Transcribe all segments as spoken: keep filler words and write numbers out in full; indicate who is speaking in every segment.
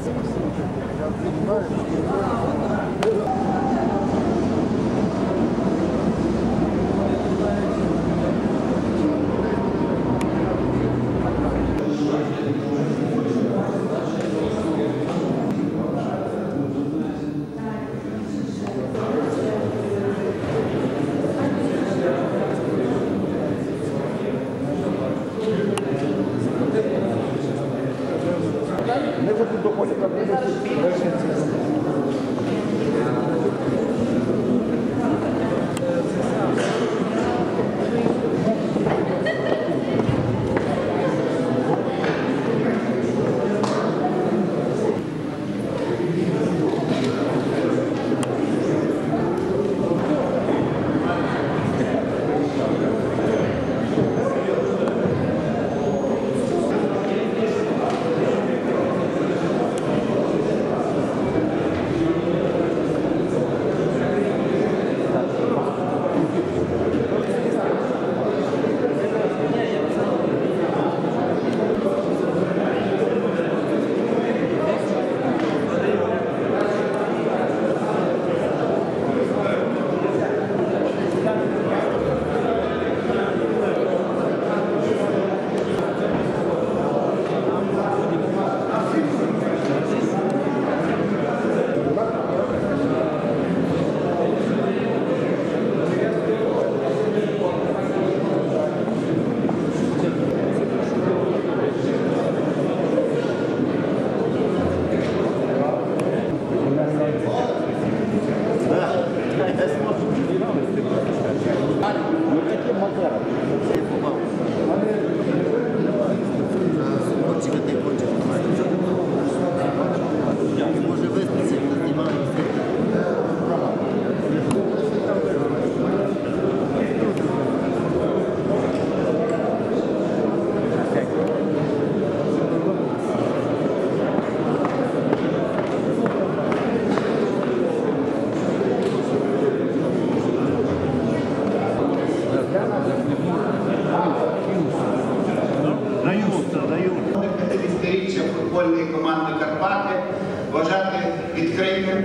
Speaker 1: п'ятдесятиріччя футбольної команди «Карпати» вважати відкритим.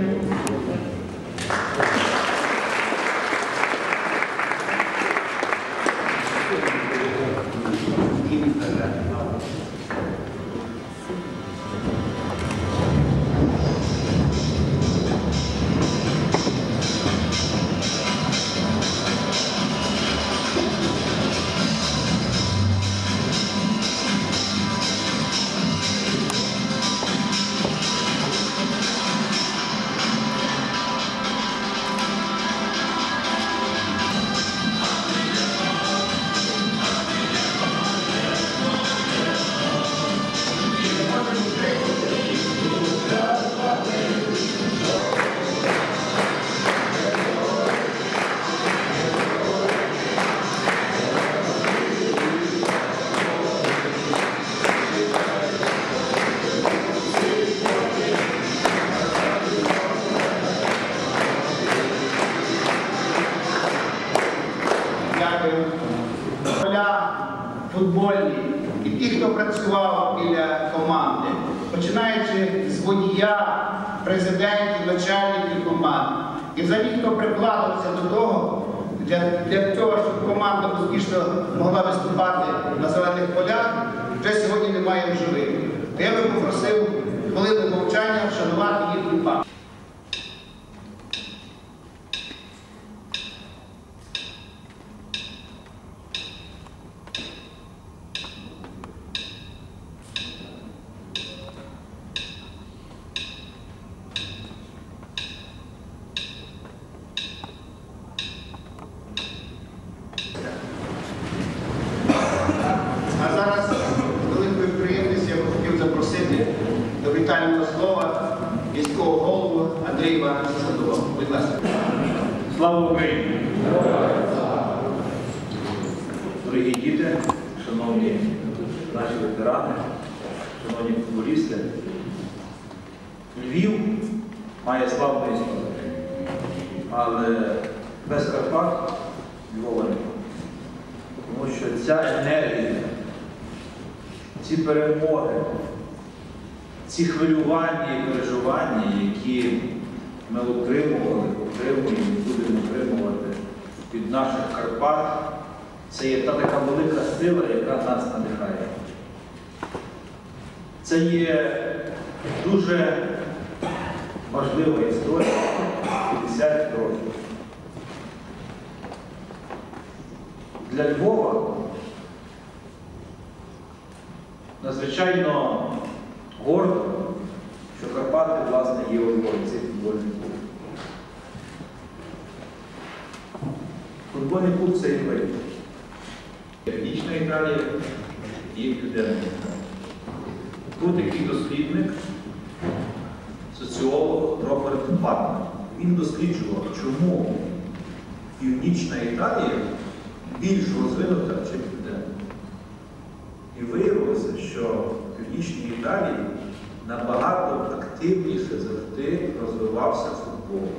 Speaker 1: Футбольні і ті, хто працював біля команди, починаючи з водія, президентів, начальників команд. І взагалі, хто прикладався до того, для, для того, щоб команда успішно могла виступати на зелених полях, вже сьогодні немає в живих. То я би попросив хвилину мовчання вшанувати їхню пам'ять. А зараз з великою приємністю я б хотів запросити до вітального слова міського голову Андрія Івановича Садового. Будь ласка.
Speaker 2: Слава Україні! Дорогі діти, шановні наші ветерани, шановні футболісти, Львів має славну історію, але без Карпат Львова немає. Тому що ця енергія, ці перемоги, ці хвилювання і переживання, які ми отримували, отримуємо і будемо отримувати від наших Карпат, це є та така велика сила, яка нас надихає. Це є дуже важлива історія п'ятдесят років. Для Львова надзвичайно гордо, що Карпати, власне, є у Львові, цей футбольний клуб. Футбольний клуб – це і ви. Північна Італія і Південна Італія. Тут такий дослідник, соціолог Роберт Паттон. Він досліджував, чому Північна Італія більш розвинута, ніж Південна. І виявилося, що в Північній Італії набагато активніше завжди розвивався футбол.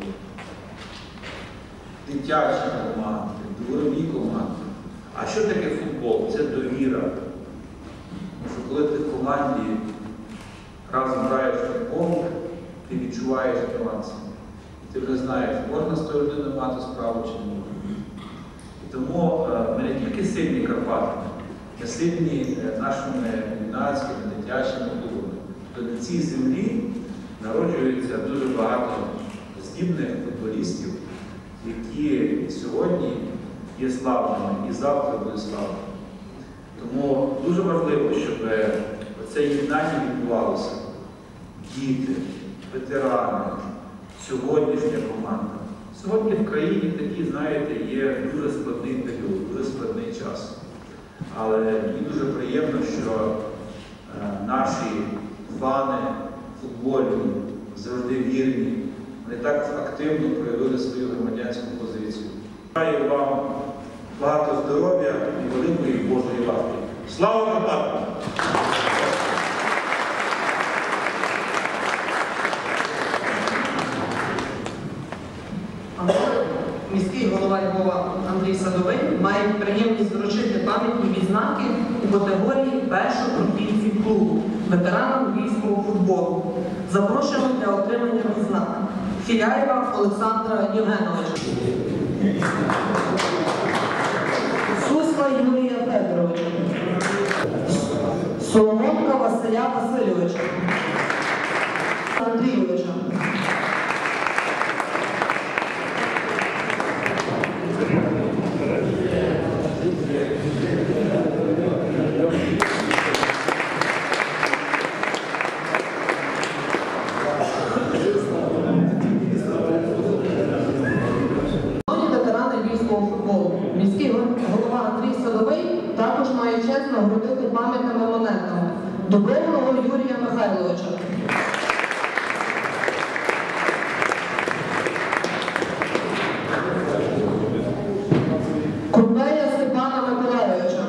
Speaker 2: Дитячі команди, дворові команди. А що таке футбол? Це довіра. Тому що коли ти в команді разом граєш в футбол, ти відчуваєш нюанси. Ти вже знаєш, можна з тою людиною мати справу чи не можна. І тому ми не тільки сильні Карпати, ми сильні нашими юнацькими, дитячими клубами. То на цій землі народжується дуже багато здібних футболістів, які сьогодні є славними і завтра будуть славними. Тому дуже важливо, щоб це єднання відбувалося. Діти, ветерани, сьогоднішня команда. Сьогодні в країні такі, знаєте, є дуже складний період, дуже складний час. Але мені дуже приємно, що е, наші фани футбольні, завжди вірні, вони так активно проявили свою громадянську позицію. Бажаю вам багато здоров'я і великої Божої ласки. Слава Карпатам!
Speaker 3: Міський голова Львова Андрій Садовий має приємність вручити пам'ятні відзнаки у категорії першопрофільців клубу, ветеранам львівського футболу. Запрошуємо для отримання відзнак Філяєва Олександра Євгеновича, Сусла Юрія Федоровича, Соломонка Василя Васильовича, Андрійовича, міський голова Андрій Садовий також має честь нагородити пам'ятними монетами Дубровного Юрія Михайловича, Курбея Степана Миколайовича,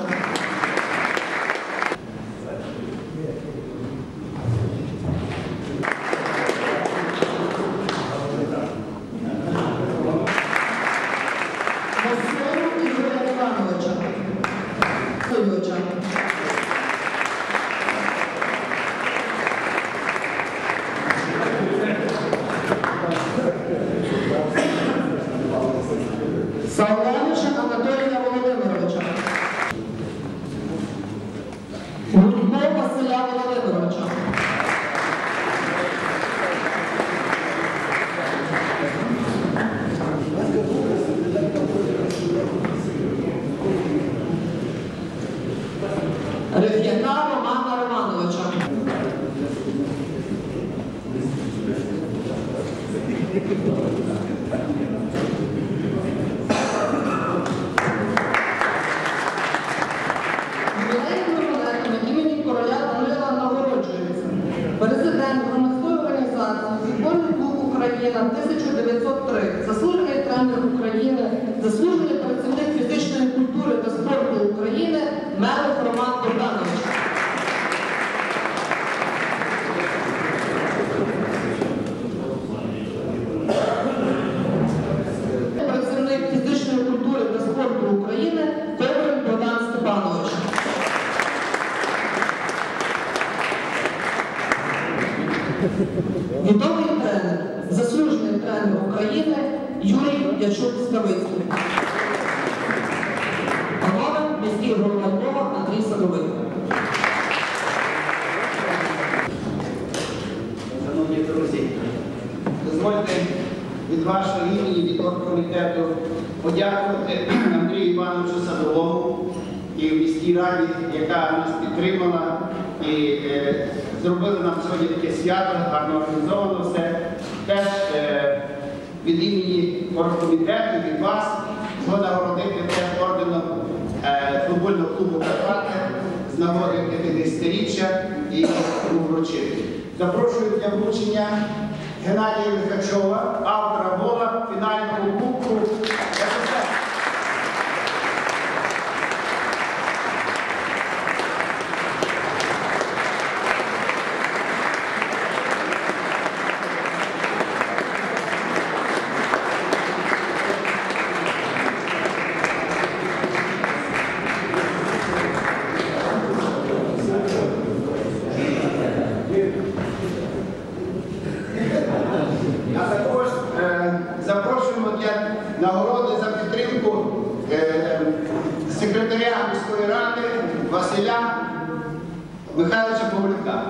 Speaker 3: Сауланича Анатолія Володимировича, Гудько Василя Володимировича, Риф'яка Романа Романовича, президент громадської організації «Футбольний клуб Україна» тисяча дев'ятсот три, заслужений тренер України, заслужений працівник фізичної культури та спорту України Мелих Роман Богданович. Працівник фізичної культури та спорту України Коврин Богдан Степанович. Відомий тренер, заслужений тренер України Юрій Ячук-Ставицький. Панове, міський голова Львова Андрій Садовий.
Speaker 1: Шановні друзі, дозвольте від вашого імені, від оргкомітету подякувати Андрію Івановичу Садовому і міській раді, яка нас підтримала і е, зробила нам сьогодні таке свято, гарно організовано все. Теж е, від імені оргкомітету, від вас, згодом нагородити теж орденом е, футбольного клубу «Карпати» з нагоди п'ятдесятиріччя і вручити. Запрошую для вручення Геннадія Лихачова, автора гола фінального кубку. А також е, запрошуємо для нагороди за підтримку е, секретаря міської ради Василя Михайловича Павлюка.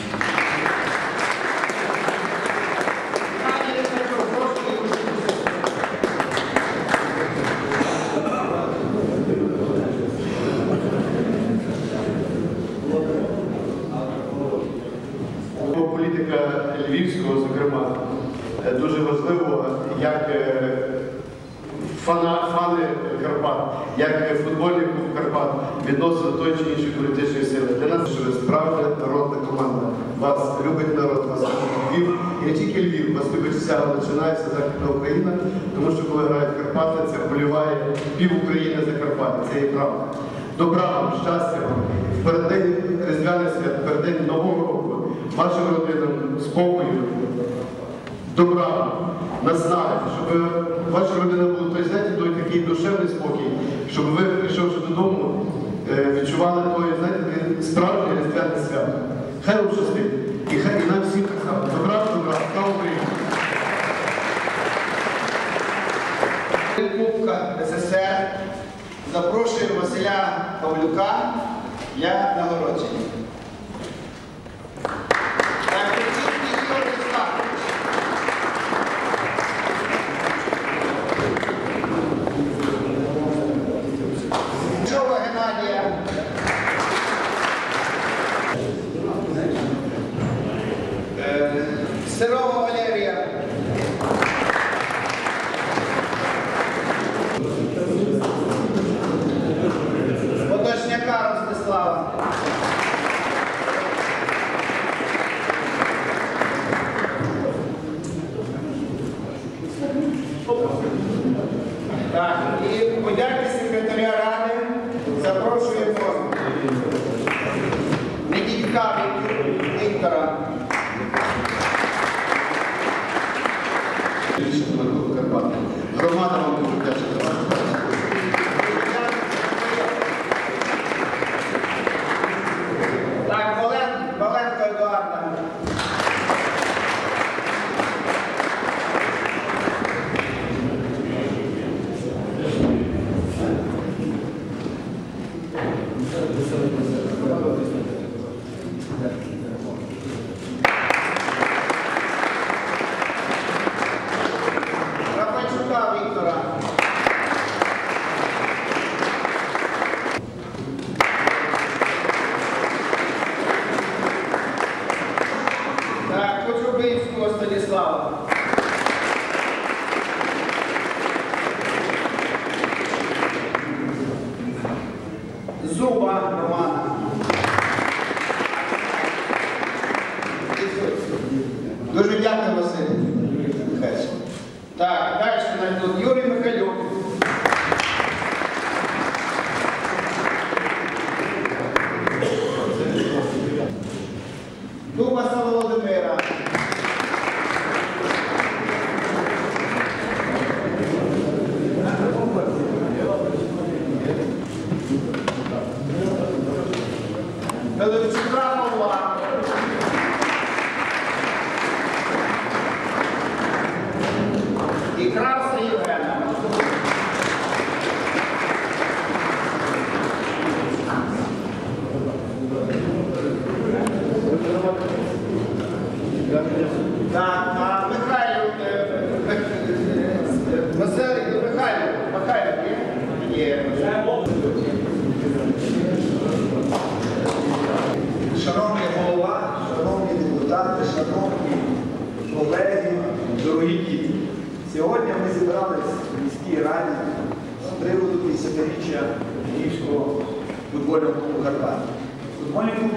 Speaker 4: Політика Львівського, зокрема, дуже важливо, як фана, фани Карпат, як футбольний клуб Карпат відноситься до тої чи іншої політичної сили. Для нас, що ви справді народна команда. Вас любить народ, вас любить Львів. І не тільки Львів, вас любить вся, починається Західна Україна, тому що коли грають Карпати, це вболіває пів України за Карпати. Це є правда. Добра вам, щастя вам, в переддень Різдвяних свят, в переддень Нового року, вашим родинам спокою, добра, наснаги, щоб ваша родина була той, знаєте, той такий душевний спокій, щоб ви, прийшовши додому, відчували той, знаєте, справжнє Різдвяне свято. Хай вам щастить. І хай і нам всім так само. Добра, добра, слава Україні!
Speaker 1: Кубка СССР запрошую Василя Павлюка для нагородження. Так, Кучинський Ігор Остапович. Чова Геннадія. Е, Сирова Валерія. Поточняка Ростислава. Так, і подяки секретаря ради запрошуємо Неділька Віктора.
Speaker 4: Громада вам дуже вдячна.
Speaker 1: Так, Вален, Валенко Едуарда. Рафальчука Віктора. Так, Коцюбинського Станіслава. Зуба Романа. Дуже дякую, Василь Михайлович. Так, далі тут Юрій Михайлюк. Дубаса Володимира. Федорчука Павла.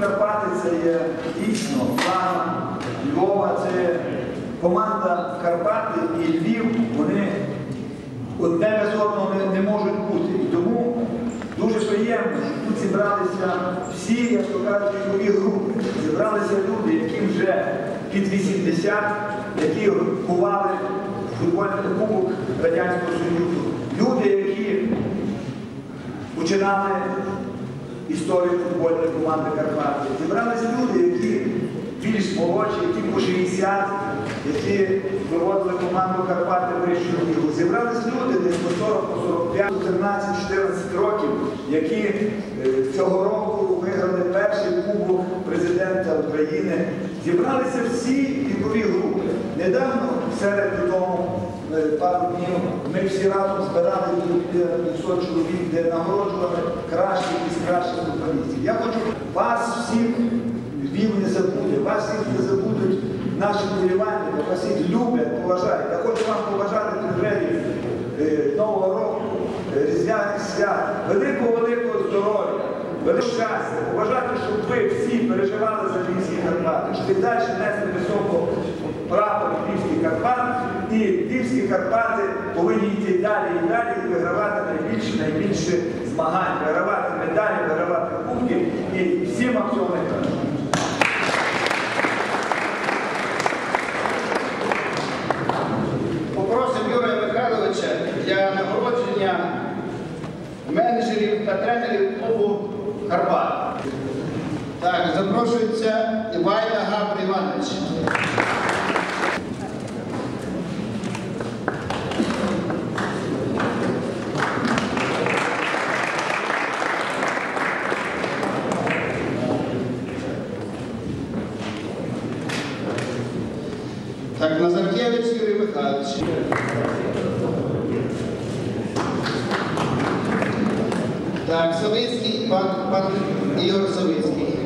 Speaker 5: Карпати це є дійсно слава Львова, це команда Карпати і Львів, вони одне без одного не, не можуть бути. І тому дуже приємно, що тут зібралися всі, як то кажуть, вікові групи. Зібралися люди, які вже під вісімдесят, які кували футбольний кубок Радянського Союзу. Люди, які починали історію футбольної команди Карпати. Зібралися люди, які більш молодші, які по шістдесят, які виводили команду Карпати вищого лігу. Зібралися люди десь по сорок, по сорок п'ять, чотирнадцять, чотирнадцять років, які цього року виграли перший кубок президента України. Зібралися всі вікові групи. Недавно, серед тому, пару днів, ми всі разом збирали п'ятсот чоловік, де нагороджували кращих із кращих футболістів. Я хочу вас всіх, Львів не забуде, вас всіх не забудуть наші вболівальники, вас всіх люблять, поважають. Я хочу вам побажати преддверії Нового року, Різдвяних свят, великого-великого здоров'я, великого щастя, побажати, щоб ви всі переживали за Львівські Карпати, щоб ви далі несли високо прапор Львівських Карпат, і Львівські Карпати повинні йти далі і далі і вигравати найбільше, найбільше змагань, вигравати медалі, вигравати кубки, і всім вам цього найкраще.
Speaker 1: Попросив Юрія Михайловича для нагородження менеджерів та тренерів клубу Карпат. Так, запрошується Івайда Габр Іванович. Так, Назаркевич Юрій Михайлович. Так, Савицький, пан, пан Ігор Савицький.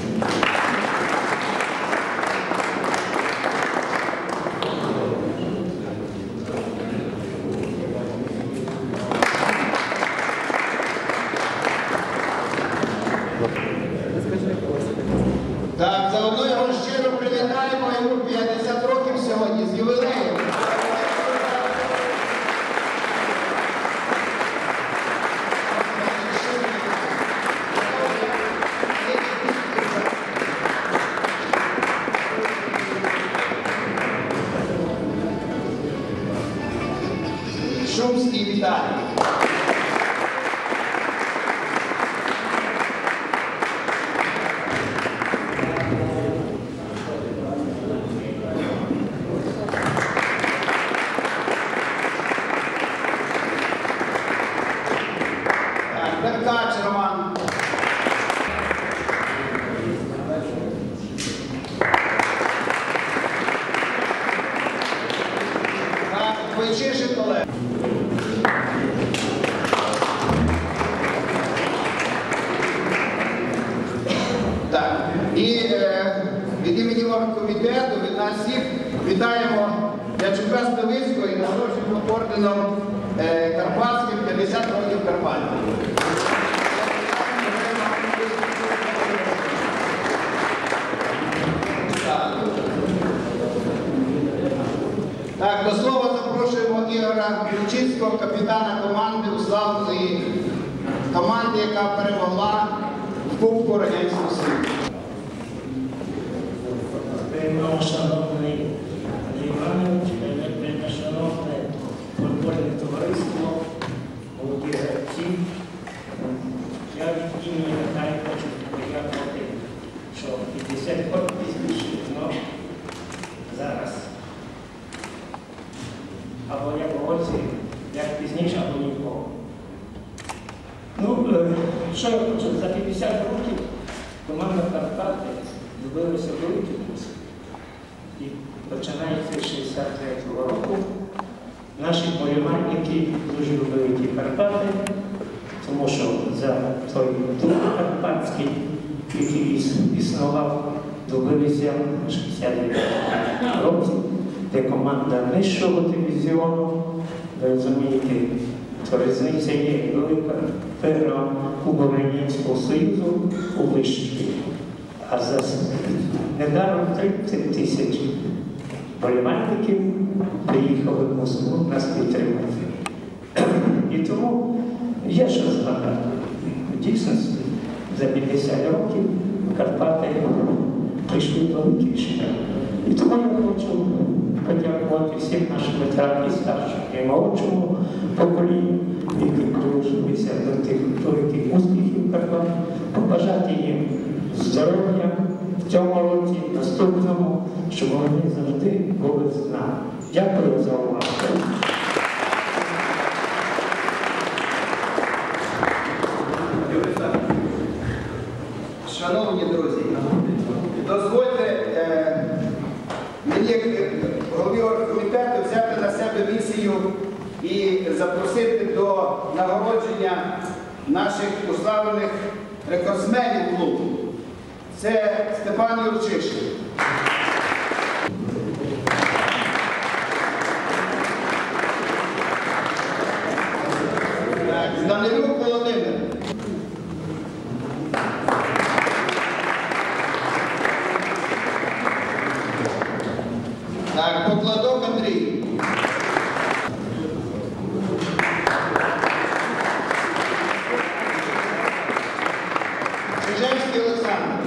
Speaker 1: Так, заодно його щиро привітаємо, йому п'ятдесят років сьогодні з ювілеєм. Шумський Віталій. Деркач Роман. Так, Войчишин Олег. Так, і е, від імені оргкомітету, від нас всіх вітаємо Ячука Ставицького і нагороджуємо орденом е, Карпатським п'ятдесят років Карпат. Так, до слова запрошуємо Ігора Ключицького, капітана команди уславної команди, яка перемогла в Кубку Радянського Союзу.
Speaker 6: Шановний Андрій Іванович, шановне футбольне товариство, молоді гравці, я від імені Наталі хочу подякувати, що п'ятдесят років пізніше, але зараз або як в році, як пізніше, або нікого. Ну, що я хочу, за п'ятдесят років команда Карпати добилася великих успіхів. І починається з шістдесят третього року. Наші вболівальники дуже любили ті Карпати, тому що за той дух карпатський, який існував, добилися в шістдесят дев'ятому році, де команда нижчого дивізіону, ви розумієте, то різниця є велика перша Кубок Радянського Союзу у вищій. а за недаром тридцять тисяч вболівальників приїхали в Москву нас підтримати. І тому є що згадати. В дійсності за п'ятдесят років Карпати прийшли до великих шлях. І тому я хочу подякувати всім нашим ветеранам і старшому, і молодшому поколінню, які долучилися до тих великих успіхів Карпат, побажати їм здоров'я в цьому році, наступному, щоб вони завжди були з нами. Дякую за увагу.
Speaker 1: Шановні друзі, дозвольте е, мені, як голові оргкомітету, взяти на себе місію і запросити до нагородження наших уславлених рекордсменів клубу. Це Степан Юрчишин. Данилюк Володимир. Так, Покладок Андрій. Чижевський Олександр.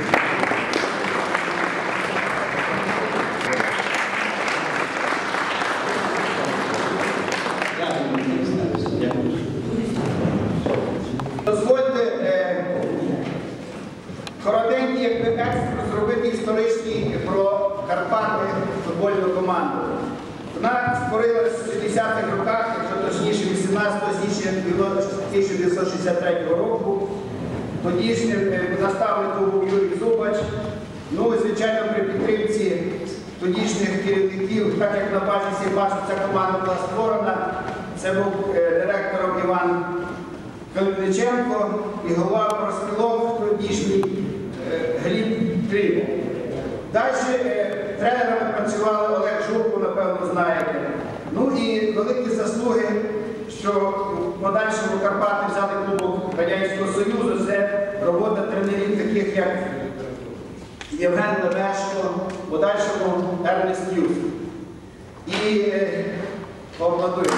Speaker 1: Дозвольте е, коротенький якби екскурс зробити історичний про Карпати футбольну команду. Вона створилася в шістдесятих роках, якщо точніше, вісімнадцятого січня тисяча дев'ятсот шістдесят третього року. Тодішнім наставником був Юрій Зубач. Ну і, звичайно, при підтримці тодішніх керівників, так як на базі всіх бачив, ця команда була створена. Це був директором Іван Калиниченко і голова профспілок тодішній Гліб Кривов. Далі тренерами працювали Олег Журко, напевно, знаєте. Ну і великі заслуги, що в подальшому Карпати взяли Кубок Радянського Союзу, це робота тренерів, таких як Євген Левешко, в подальшому Ернест Юс. І поаплодуємо.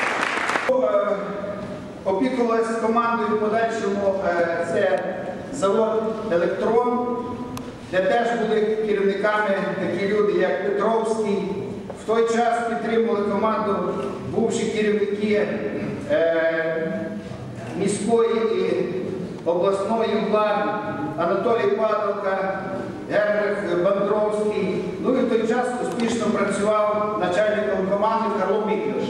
Speaker 1: Опікувалися командою в подальшому це завод «Електрон», де теж були керівниками такі люди, як Петровський. В той час підтримували команду бувші керівники е, міської і обласної влади, Анатолій Падалка, Генрих Бандровський. Ну і в той час успішно працював начальником команди Карло Міклиш,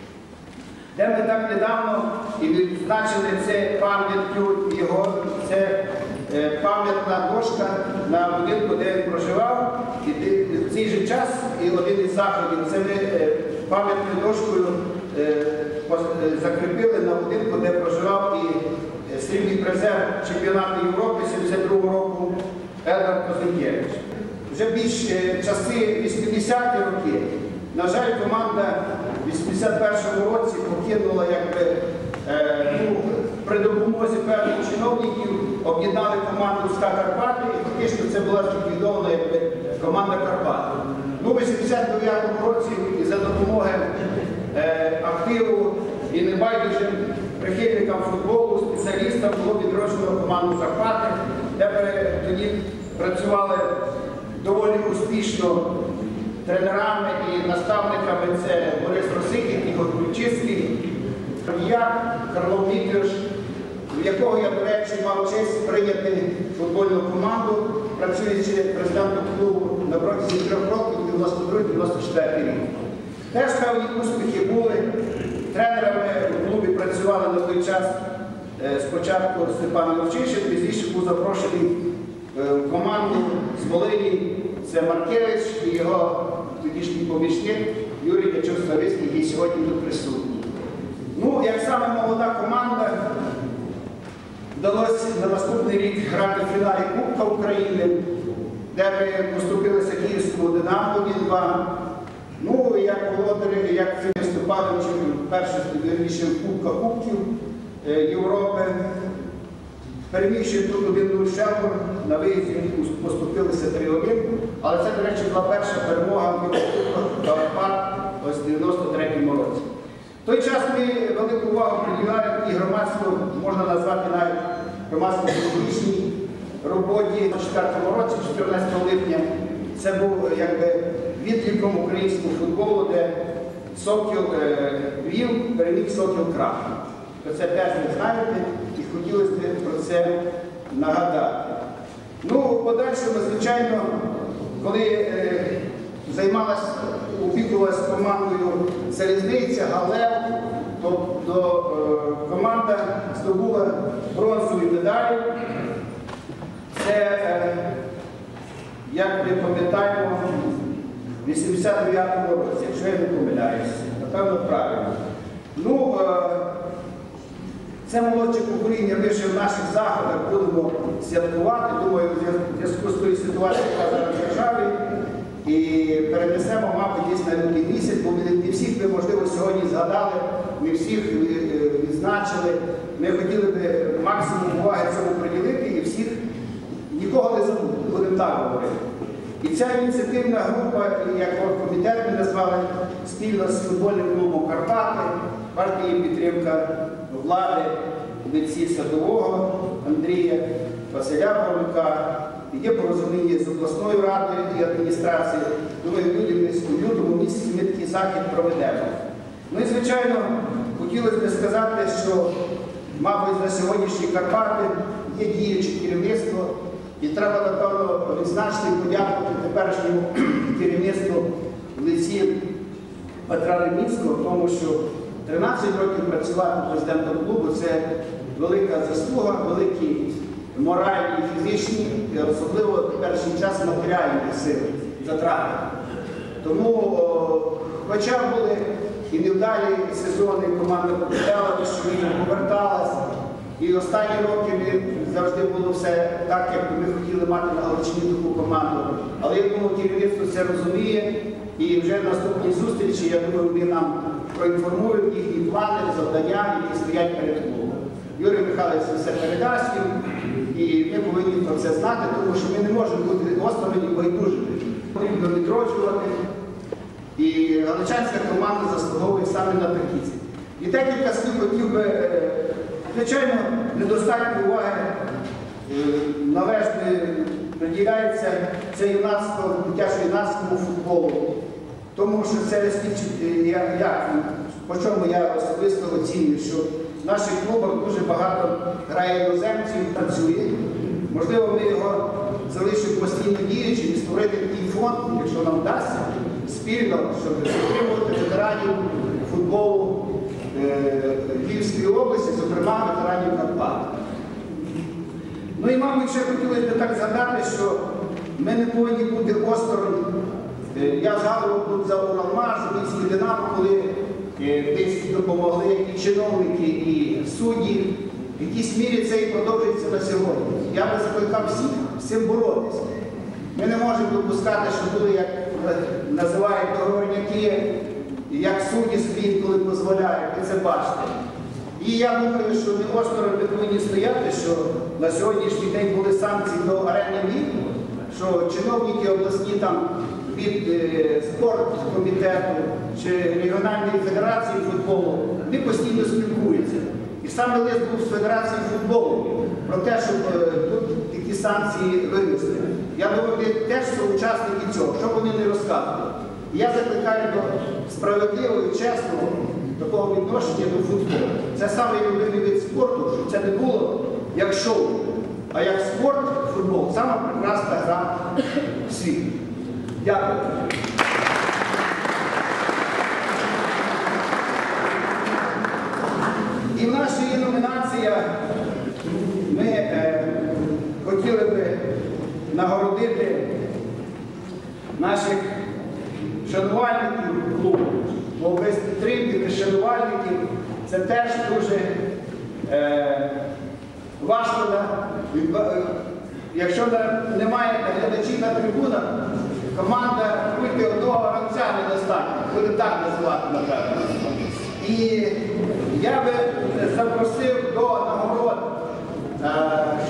Speaker 1: де ми так недавно і відзначили це пам'яттю його, це е, пам'ятна дошка на будинку, де він проживав. І в цей же час і один із заходів, це ми е, пам'ятною дошкою е, закріпили на будинку, де проживав і е, срібний призер чемпіонату Європи сімдесят другого року Едвард Козинкевич. Вже більш е, часи вісімдесяті роки, на жаль, команда в вісімдесят першому році покинула, якби, е, ну, при допомозі певних чиновників, об'єднали команду «СКА Карпати», і фактично це була ліквідована, якби, команда Карпати. Ну, у вісімдесят дев'ятому році і за допомоги е, активу і небайдужим прихильникам футболу, спеціалістам було відроджено команду Карпати, де тоді працювали доволі успішно тренерами і наставниками. Це Борис Росикін, Ігор Ключицький, я, Карло Міклиш, в якого я, до речі, мав честь прийняти футбольну команду, працюючи президентом клубу на протязі трьох років, дев'яносто другий дев'яносто четвертий рік. Теж певні успіхи були. Тренерами в клубі працювали на той час спочатку Степан Юрчишин, пізніше був запрошений в команду з Волині, це Маркевич і його тодішній помічник Юрій Ячов-Ставицький, який сьогодні тут присутній. Ну, як саме молода команда, вдалося на наступний рік грати в фіналі Кубка України, де ми поступилися Київському Динамо один-два. Ну, і як володарі, як виступали перший Кубка Кубків Європи. перемігши тут один-нуль Шелбурн, на виїзді поступилися три один. Але це, до речі, була перша перемога Карпат ось в дев'яносто третьому році. В той час ми велику увагу приділяли і громадську, можна назвати навіть громадсько-політичній роботі на четвертому році, чотирнадцятого липня. Це був якби відліком українського футболу, де Сокіл Львів переміг Сокіл Крах. Про це теж ви знаєте і хотілося б про це нагадати. Ну, в подальшому, звичайно, коли е, займалась, опікувалась командою Залізниця, Галев, то, то е, команда здобула бронзові медалі. Це, е, як ми пам'ятаємо, в вісімдесят дев'ятому році, якщо я не помиляюся, напевно, правильно. Ну, е, це молодше покоління, ми ще в наших заходах будемо святкувати, думаю, в зв'язку з тою ситуацією, яка зараз в державі, і перенесемо, мабуть, десь на лютий місяць, бо не всіх ми, можливо, сьогодні згадали, не всіх відзначили. Ми хотіли б максимум уваги цьому приділити і всіх нікого не забути, будемо так говорити. І ця ініціативна група, як комітет ми назвали, спільно з футбольним клубом Карпати, партії підтримка влади, лиці Садового Андрія, Василя Павлюка, є порозуміння з обласною радою і адміністрацією. Думаю, в лютому місяці ми такий захід проведемо. Ну і, звичайно, хотілося б сказати, що, мабуть, на сьогоднішні Карпати є діюче керівництво, і треба, напевно, відзначити і подякувати теперішньому керівництву в лиці Петра Ремінського, тому що тринадцять років працювати президентом клубу – це велика заслуга, великі моральні і фізичні, і особливо в перший час матеріальні сили, затрати. Тому, о, хоча були і невдалі сезони, команда побудала, що війна поверталась, і останні роки завжди було все так, як ми хотіли мати на Галичині таку команду. Але я думаю, керівництво це розуміє, і вже на наступній зустрічі, я думаю, вони нам проінформують їхні плани, завдання, які стоять перед клубом. Юрій Михайлович все передасть їм, і ми повинні про це знати, тому що ми не можемо бути осторонь і байдужими. Потрібно відроджувати, і галичанська команда заслуговує саме на такі. І декілька слів хотів би, звичайно, недостатньо уваги належно приділяється це юнацтво, дитячо-юнацькому футболу. Тому що це свідчить, як, по чому я особисто оцінюю, що в наших клубах дуже багато грає іноземців, працює. Можливо, ми його залишимо постійно діючим і створити такий фонд, якщо нам вдасться, спільно, щоб підтримувати ветеранів футболу Львівської області, зокрема ветеранів Карпат. Ну і, мабуть, ще хотілося б так згадати, що ми не повинні бути осторонь. Я згадував тут за Уралмаш, за Львівський Динамо, коли десь допомогли і чиновники, і судді. В якійсь мірі це і продовжується на сьогодні. Я би закликав всіх з цим боротися. Ми не можемо допускати, що були, як називають договорняки, як судді стоїть, коли дозволяють, ви це бачите. І я думаю, що не осторонь ми повинні стояти, що на сьогоднішній день були санкції до арени Лігу, що чиновники обласні там від е, спорткомітету чи регіональної федерації футболу, вони постійно спілкуються. І саме лист був з Федерації футболу про те, щоб е, тут такі санкції винесли. Я думаю, вони теж są учасники цього, що вони не розказували. І я закликаю до справедливого і чесного такого відношення до футболу. Це саме любимий вид спорту, щоб це не було як шоу, а як спорт, футбол, сама прекрасна гра в світі. Дякую. І в нашій є номінація, ми е, хотіли би нагородити наших шанувальників клубу. Бо без підтримки та шанувальників це теж дуже е, важко. Якщо немає глядачів на трибунах, команда вийти одного гравця недостатньо, буде так називати, напевно. І я би запросив до нагород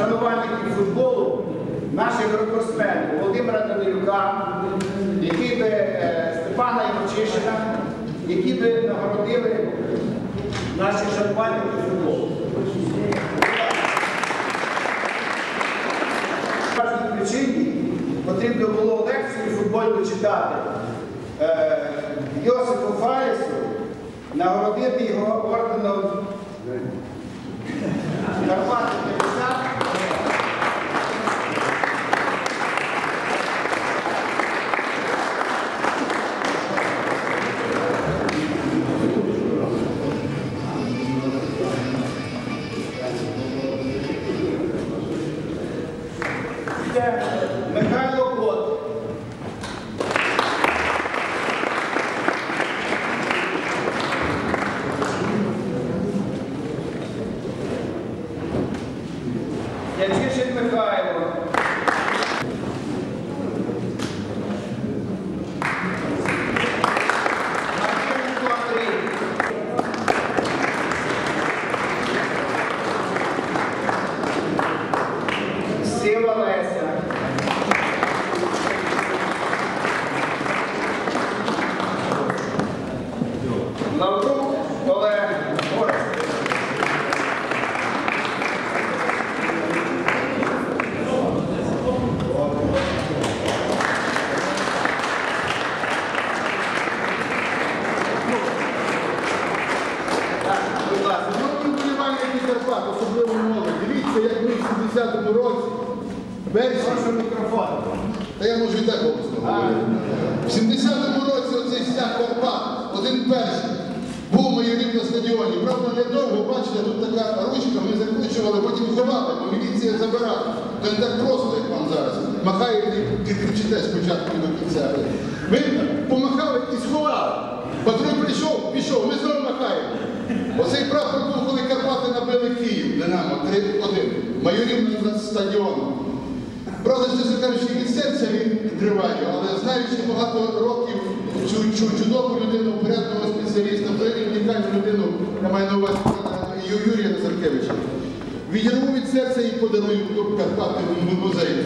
Speaker 1: наших рекордсменів Володимира Данилюка, які би е, Степана Івчишина, які би нагородили наших шанувальників футболу. По кожній причині потрібно було лекцію футбольну читати е, Йосифу Фаєсу, нагородити його орденом Карпати п'ятдесят. Це Михайло Кот. Ячишин Михайло. Марченко Андрій. Сила Леся. Лаврук Олег Орестович. Будь ласка.
Speaker 7: Ну, вболівальники Карпат, особливо молодь. Дивіться, як ми в сімдесятому році, версії.
Speaker 1: Прошу мікрофон.
Speaker 7: Та я можу і так голосно говорити. В сімдесятому році оцей стяг Карпат, один перший, був майорів на стадіоні. Правда, недовго, бачите, тут така ручка, ми закручували, потім ховали, бо міліція забирала. То не так просто, як вам зараз. Махаєте і кричите спочатку і до кінця. Ми помахали і сховали. Патруль прийшов, пішов, ми знову махаємо. Оцей прапор був, коли Карпати набили Київ, Динамо, три один. Майорів над стадіоном. Правда, чесно кажучи, від серця він триває, але знаючи багато років цю, цю чудову людину, порядного спеціаліста, взагалі унікальну людину, я маю на увазі Юрія Назаркевича, відірву від серця і подарую Кубок Карпати в музеї.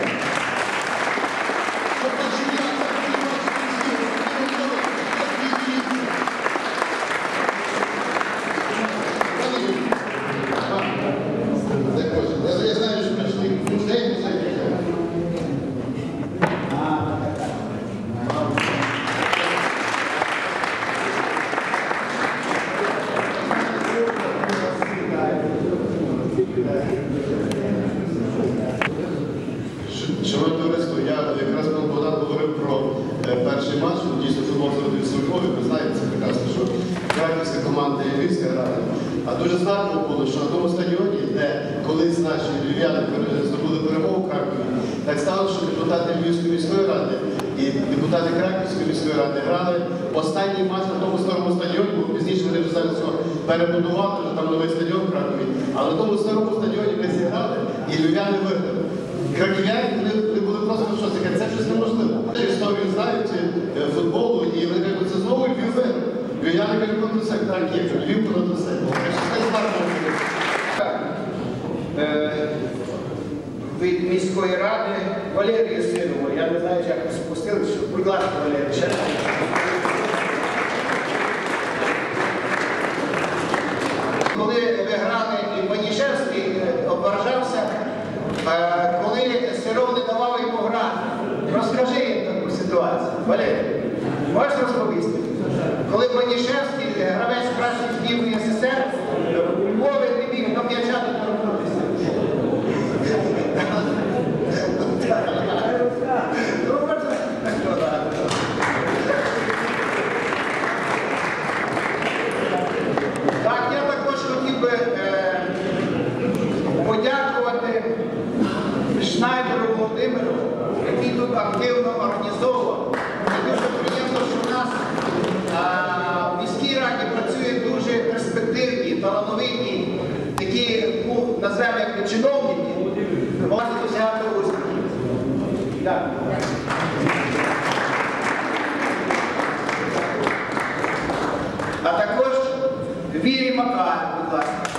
Speaker 7: Я знаю, що прийшли в музей, музей.
Speaker 4: Шановне товариство, я якраз коли Богдан говорив про е, перший матч, ну, дійсно футбол зробився у Львові, ви знаєте це прекрасно, що Краківська команда і Львівська грала. А дуже знаково було, що на тому стадіоні, де колись наші львів'яни здобули перемогу в Кракові, так сталося, що депутати Львівської міської ради і депутати Краківської міської ради грали останній матч на тому старому стадіоні, бо пізніше вони вже зараз цього перебудували, вже там новий стадіон в Кракові. Але на тому старому стадіоні ми зіграли і львів'яни виграли. Краків'яни вони були просто в шоці, це щось неможливо. Історію знають е, футболу, і вони кажуть, це знову Львів виграв. Львів'яни кажуть, контрсек, так є, Львів контрсек.
Speaker 1: Від міської ради Валерію Синову. Я не знаю, як ви спустили, що, будь ласка, Валерій, ще раз. Коли ви грали, і Банішевський ображався, е, коли Сиров не давав йому грати. Розкажи їм таку ситуацію. Валерій, можеш розповісти? Коли Банішевський, гравець кращої збірної СССР, у Львові не міг до м'яча доторкнутися. Так, я також хотів би е, подякувати Шнайдеру Володимиру, який тут активно організовував. І дуже приємно, що в нас а, в міській раді працюють дуже перспективні, талановиті, такі, ну, назвемо як чиновники, можуть досягати успіху. Дякую. А також Вірі Макар, будь ласка.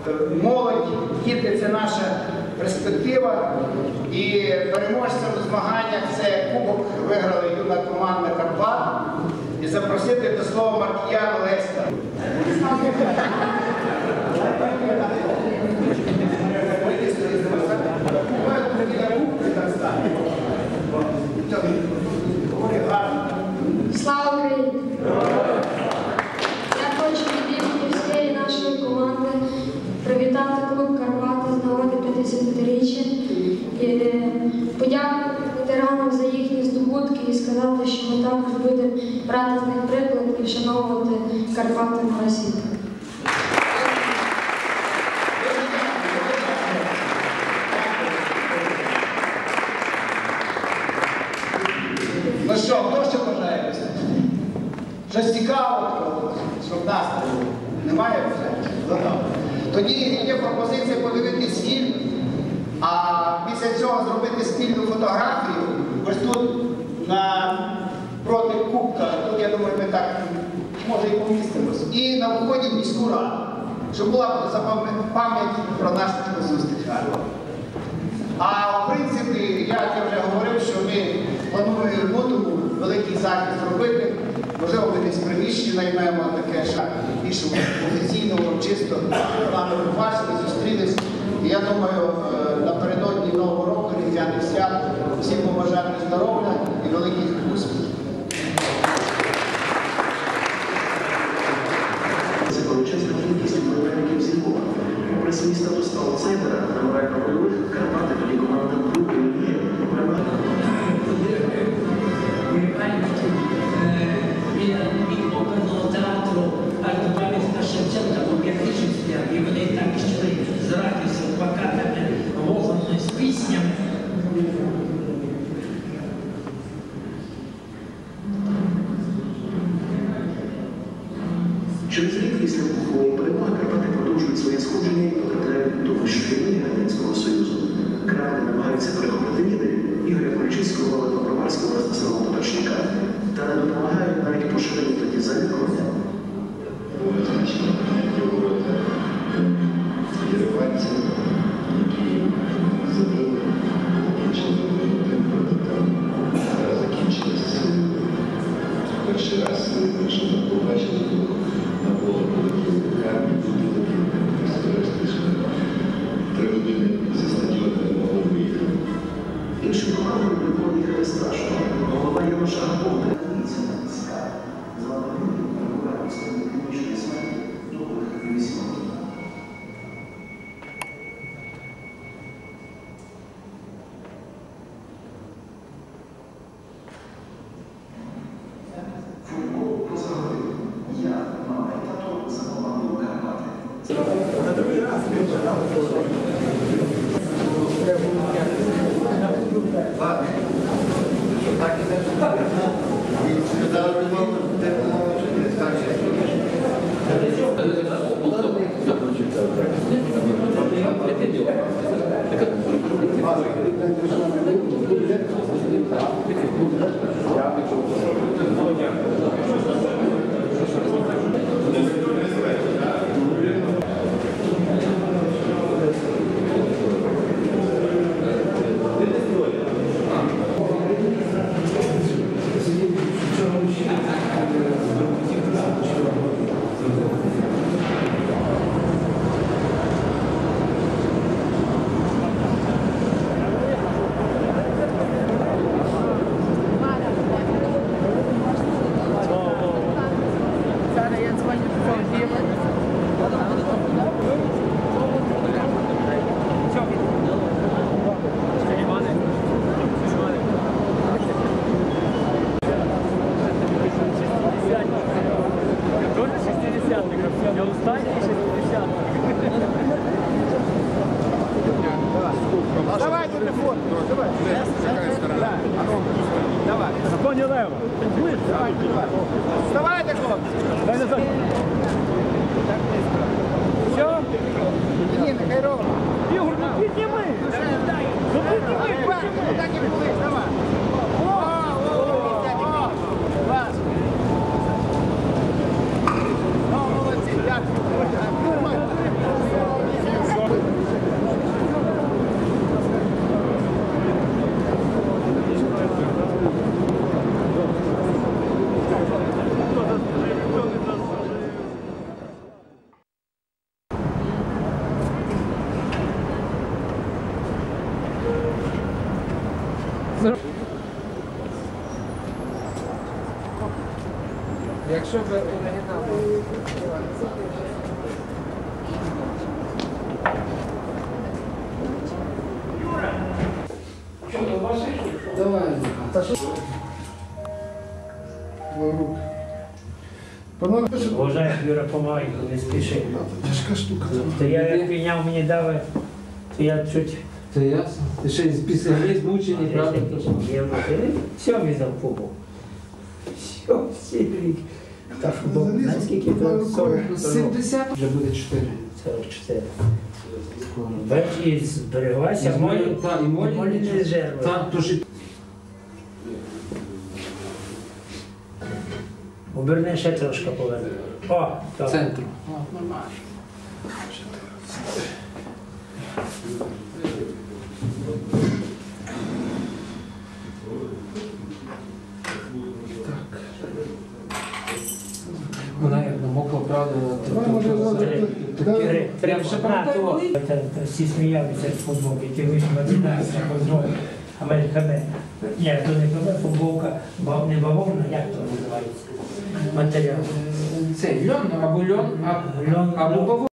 Speaker 1: молодь, діти – це наша перспектива. І переможцем у змаганнях це кубок виграла юна команда Карпат. І запросити до слова Маркіяна Леська.
Speaker 8: Слава Україні! Я хочу від імені всієї нашої команди привітати клуб Карпати з нагоди п'ятдесятиріччя і подякувати ветеранам за їхні здобутки і сказати, що ми також будемо брати з них приклад і вшановувати Карпати на Росії.
Speaker 1: Ну що, хто ще бажає? Щось цікавого, щоб нас немає вже? Тоді є пропозиція подивитись фільм, а після цього зробити спільну фотографію. Ось тут на проти кубка, тут, я думаю, ми так, може, і помістимось. І на вході в міську раду, щоб була пам'ять про нашу зустріч. А в принципі, як я вже говорив, що ми плануємо в лютому великий захід зробити. Можливо, ми десь приміщення наймемо таке, що більш офіційно, чисто нами побачили, зустрілись. І я думаю, напередодні Нового року, різдвяних свят, всім побажати здоров'я і великих успіхів.
Speaker 9: Це величезна кількість вболівальників зі Львова. Попри свій статус аутсайдера та морально-бойових, Карпати тоді команда групи Львів
Speaker 10: від оперного театру аж до пам'ятника Шевченка по П'ятичівській, і вони так йшли з радістю, плакатами, лозунгами, з піснями.
Speaker 9: Через рік після вибухової перемоги Карпати продовжують своє сходження і потрапляють до вищої ліги Радянського Союзу. Крани намагаються перехопити лідери Ігоря Кульчицького, Олега Броварського, Ростислава Поточника. Та не допомагають навіть поширені тоді залікування.
Speaker 11: Значення ворота єреванців, які забили, почали забити проти там. Зараз закінчилось перший раз, що ми побачили, коли на поле полетіли камінь, люди такі, що три години зі стадіону не могли виїхати.
Speaker 9: Іншим командам було їхати страшно. Голова Яроша Богдан Ніця Ска. Звали люди, перебуває у стані клінічної смерті довгих вісім років. Футбол поза грою. Я, мама і тато за команду Карпати.
Speaker 1: Вставайте, хлопці! Все? Ні, нехай робить.
Speaker 6: Ігор, ну підніми! Ну підніми!
Speaker 1: Так і були, давай. О, о, о, о, клас. Ну, молодці, дякую.
Speaker 12: Щоб оригінал був.
Speaker 13: Давай. Та що?
Speaker 6: Вважаю, Юра, помагай, не спіши.
Speaker 7: Тяжка штука.
Speaker 6: То я як прийняв, мені дали, то я чуть...
Speaker 13: Це ясно. Ти ще після гри змучений, правда?
Speaker 6: Я все віддав футбол. Все, всі рік. Та футбол, знаєш, скільки то?
Speaker 13: сімдесят? Вже буде чотири.
Speaker 6: сорок чотири. Бачиш, збереглася, молі,
Speaker 13: і молі,
Speaker 6: молі не жерли.
Speaker 13: Так, то ж...
Speaker 6: Оберни ще трошки поверни. О, так.
Speaker 13: Центру. Нормально. Вона як намокла, правда,
Speaker 6: Треба ще пам'ятати. Всі сміялися з футболки, ті вийшли матінаються по зброї. Америкаме. Ні, то не футболка, не бавовна, як то називається? Матеріал.
Speaker 13: Це льон або льон, або
Speaker 6: Льон,
Speaker 13: або